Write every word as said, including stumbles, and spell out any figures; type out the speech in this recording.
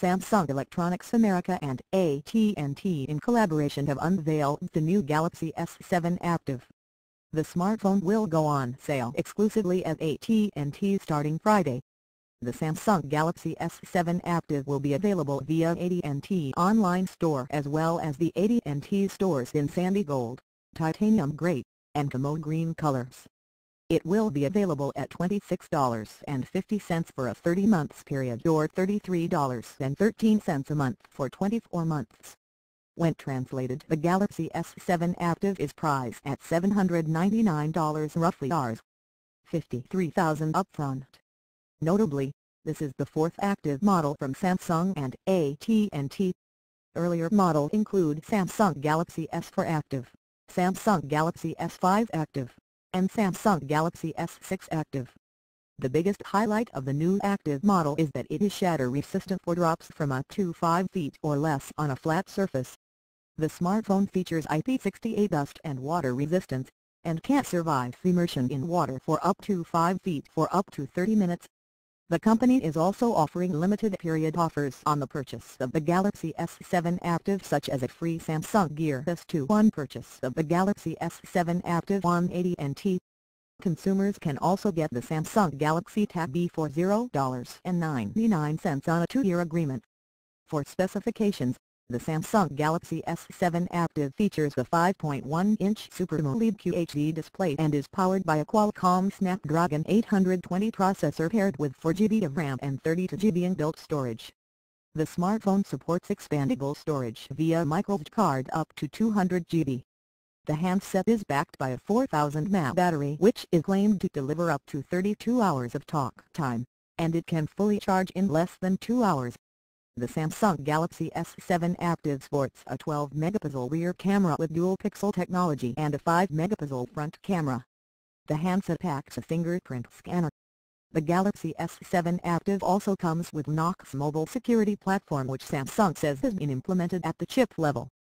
Samsung Electronics America and A T and T in collaboration have unveiled the new Galaxy S seven Active. The smartphone will go on sale exclusively at A T and T starting Friday. The Samsung Galaxy S seven Active will be available via A T and T online store as well as the A T and T stores in sandy gold, titanium gray, and commode green colors. It will be available at twenty-six dollars and fifty cents for a thirty months period or thirty-three dollars and thirteen cents a month for twenty-four months. When translated, the Galaxy S seven Active is priced at seven hundred ninety-nine dollars, roughly fifty-three thousand dollars upfront. Notably, this is the fourth active model from Samsung and A T and T. Earlier models include Samsung Galaxy S four Active, Samsung Galaxy S five Active, and Samsung Galaxy S six Active. The biggest highlight of the new Active model is that it is shatter-resistant for drops from up to five feet or less on a flat surface. The smartphone features I P six eight dust and water resistance, and can survive immersion in water for up to five feet for up to thirty minutes. The company is also offering limited period offers on the purchase of the Galaxy S seven Active, such as a free Samsung Gear S two on purchase of the Galaxy S seven Active on A T and T. Consumers can also get the Samsung Galaxy Tab B for zero dollars and ninety-nine cents on a two-year agreement. For specifications, the Samsung Galaxy S seven Active features the five point one inch Super AMOLED Q H D display and is powered by a Qualcomm Snapdragon eight twenty processor paired with four gigabytes of RAM and thirty-two gigabytes inbuilt storage. The smartphone supports expandable storage via microSD card up to two hundred gigabytes. The handset is backed by a four thousand milliamp hour battery which is claimed to deliver up to thirty-two hours of talk time, and it can fully charge in less than two hours. The Samsung Galaxy S seven Active sports a twelve megapixel rear camera with dual pixel technology and a five megapixel front camera. The handset packs a fingerprint scanner. The Galaxy S seven Active also comes with Knox Mobile Security Platform, which Samsung says has been implemented at the chip level.